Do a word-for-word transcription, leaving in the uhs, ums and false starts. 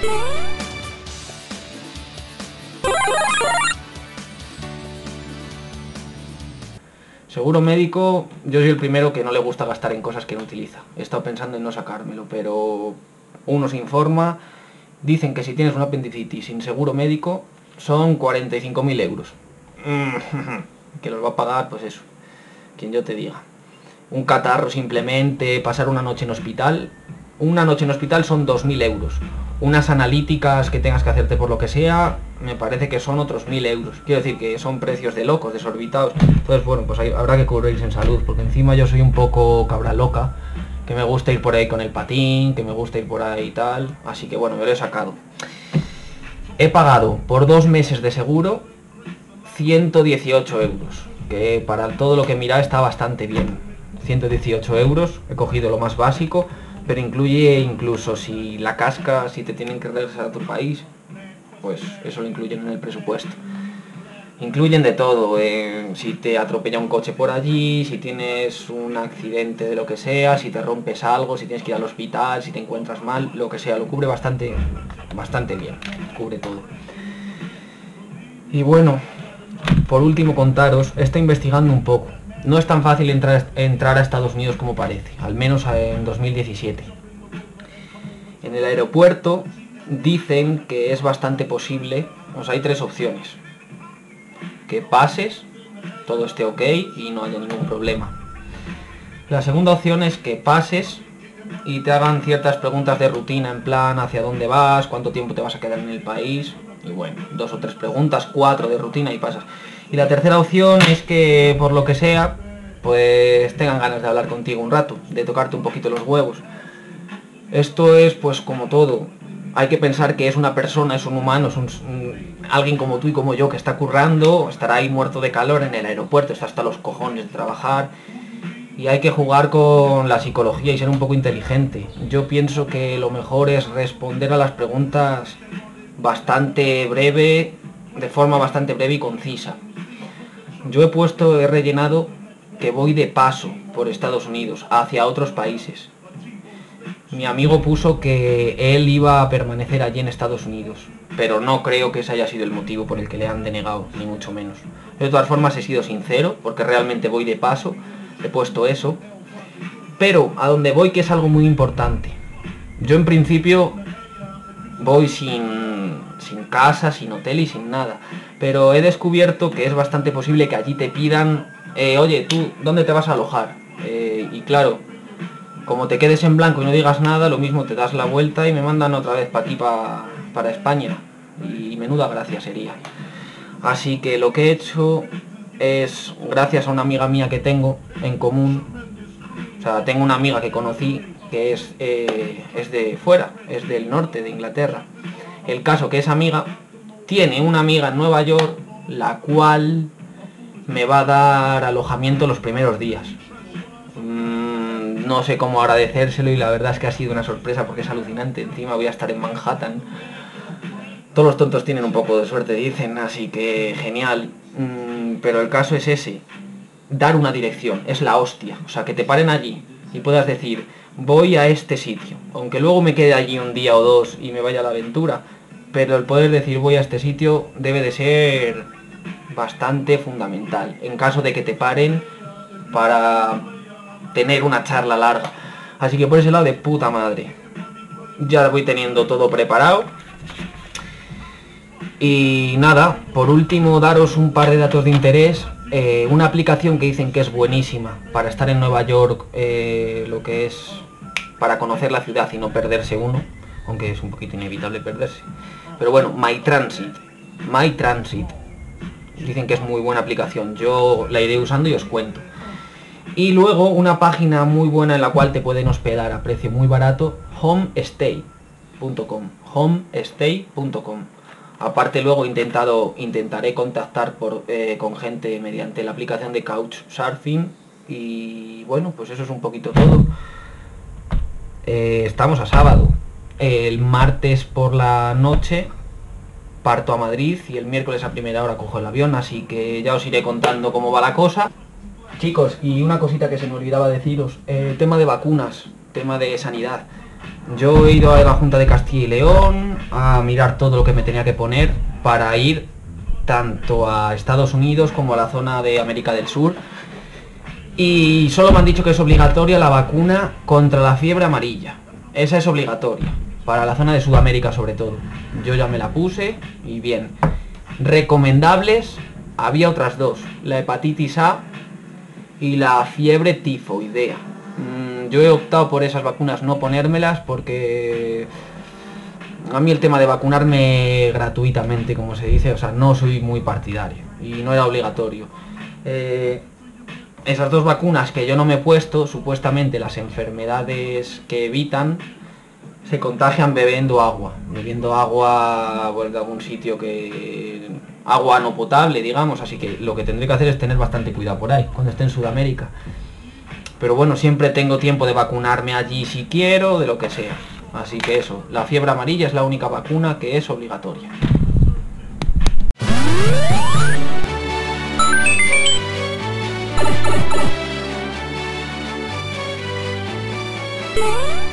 Seguro médico, yo soy el primero que no le gusta gastar en cosas que no utiliza. He estado pensando en no sacármelo, pero uno se informa, dicen que si tienes un apendicitis sin seguro médico son cuarenta y cinco mil euros. Que los va a pagar, pues eso, quien yo te diga. Un catarro simplemente, pasar una noche en hospital, una noche en hospital son dos mil euros. Unas analíticas que tengas que hacerte por lo que sea, me parece que son otros mil euros. Quiero decir que son precios de locos, desorbitados. Entonces, bueno, pues hay, habrá que cubrirse en salud, porque encima yo soy un poco cabra loca, que me gusta ir por ahí con el patín, que me gusta ir por ahí y tal. Así que bueno, me lo he sacado. He pagado por dos meses de seguro ciento dieciocho euros, que para todo lo que mira está bastante bien. ciento dieciocho euros, he cogido lo más básico, pero incluye incluso si la casca, si te tienen que regresar a tu país, pues eso lo incluyen en el presupuesto. Incluyen de todo, eh, si te atropella un coche por allí, si tienes un accidente de lo que sea, si te rompes algo, si tienes que ir al hospital, si te encuentras mal, lo que sea, lo cubre bastante, bastante bien, cubre todo. Y bueno, por último contaros, estoy investigando un poco. No es tan fácil entrar, entrar a Estados Unidos como parece, al menos en dos mil diecisiete. En el aeropuerto dicen que es bastante posible, o sea, hay tres opciones. Que pases, todo esté ok y no haya ningún problema. La segunda opción es que pases y te hagan ciertas preguntas de rutina, en plan hacia dónde vas, cuánto tiempo te vas a quedar en el país, y bueno, dos o tres preguntas, cuatro de rutina y pasas. Y la tercera opción es que, por lo que sea, pues tengan ganas de hablar contigo un rato, de tocarte un poquito los huevos. Esto es pues como todo. Hay que pensar que es una persona, es un humano, es un, un, alguien como tú y como yo que está currando, estará ahí muerto de calor en el aeropuerto, está hasta los cojones de trabajar. Y hay que jugar con la psicología y ser un poco inteligente. Yo pienso que lo mejor es responder a las preguntas bastante breve, de forma bastante breve y concisa. Yo he puesto, he rellenado que voy de paso por Estados Unidos, hacia otros países. Mi amigo puso que él iba a permanecer allí en Estados Unidos, pero no creo que ese haya sido el motivo por el que le han denegado, ni mucho menos. De todas formas he sido sincero, porque realmente voy de paso, he puesto eso. Pero a donde voy, que es algo muy importante. Yo en principio voy sin, sin casa, sin hotel y sin nada, pero he descubierto que es bastante posible que allí te pidan, eh, oye, tú, ¿dónde te vas a alojar? Eh, y claro, como te quedes en blanco y no digas nada, lo mismo te das la vuelta y me mandan otra vez para aquí, pa, para España, y menuda gracia sería. Así que lo que he hecho es, gracias a una amiga mía que tengo en común, o sea, tengo una amiga que conocí que es, eh, es de fuera, es del norte de Inglaterra. El caso que esa amiga tiene una amiga en Nueva York, la cual me va a dar alojamiento los primeros días. Mm, no sé cómo agradecérselo y la verdad es que ha sido una sorpresa porque es alucinante. Encima voy a estar en Manhattan. Todos los tontos tienen un poco de suerte, dicen, así que genial. Mm, pero el caso es ese, dar una dirección, es la hostia. O sea, que te paren allí y puedas decir, voy a este sitio, aunque luego me quede allí un día o dos y me vaya a la aventura, pero el poder decir voy a este sitio debe de ser bastante fundamental, en caso de que te paren para tener una charla larga. Así que por ese lado, de puta madre. Ya voy teniendo todo preparado. Y nada, por último daros un par de datos de interés. Eh, una aplicación que dicen que es buenísima para estar en Nueva York, eh, lo que es para conocer la ciudad y no perderse uno, aunque es un poquito inevitable perderse. Pero bueno, MyTransit, MyTransit, dicen que es muy buena aplicación, yo la iré usando y os cuento. Y luego una página muy buena en la cual te pueden hospedar a precio muy barato, homestay punto com, homestay punto com. Aparte luego he intentado, intentaré contactar por, eh, con gente mediante la aplicación de Couchsurfing. Y bueno, pues eso es un poquito todo. Eh, estamos a sábado. El martes por la noche parto a Madrid y el miércoles a primera hora cojo el avión, así que ya os iré contando cómo va la cosa. Chicos, y una cosita que se me olvidaba deciros, el tema de vacunas, tema de sanidad. Yo he ido a la Junta de Castilla y León a mirar todo lo que me tenía que poner para ir tanto a Estados Unidos como a la zona de América del Sur. Y solo me han dicho que es obligatoria la vacuna contra la fiebre amarilla. Esa es obligatoria, para la zona de Sudamérica sobre todo. Yo ya me la puse y bien. Recomendables, había otras dos, la hepatitis A y la fiebre tifoidea. Mm, yo he optado por esas vacunas no ponérmelas porque a mí el tema de vacunarme gratuitamente, como se dice, o sea, no soy muy partidario y no era obligatorio. Eh, esas dos vacunas que yo no me he puesto, supuestamente las enfermedades que evitan se contagian bebiendo agua, bebiendo agua pues, de algún sitio que... agua no potable, digamos, así que lo que tendré que hacer es tener bastante cuidado por ahí, cuando esté en Sudamérica. Pero bueno, siempre tengo tiempo de vacunarme allí si quiero, de lo que sea. Así que eso, la fiebre amarilla es la única vacuna que es obligatoria. ¿Qué?